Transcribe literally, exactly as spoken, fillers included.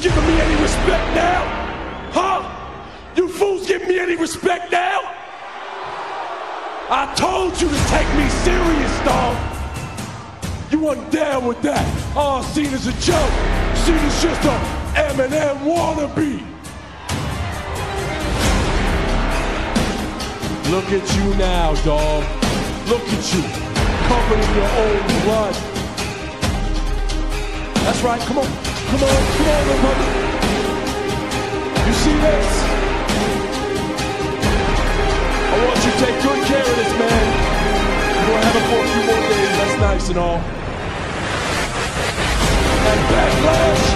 giving me any respect now? Huh? You fools giving me any respect now? I told you to take me serious, dog. You wasn't down with that. All seen as a joke. Seen as just a Eminem wannabe. Look at you now, dog. Look at you, covered in your own blood. That's right, come on, come on, come on, little brother. You see this? I want you to take good care of this, man. We're gonna have it for a few more days, that's nice and all. And backlash.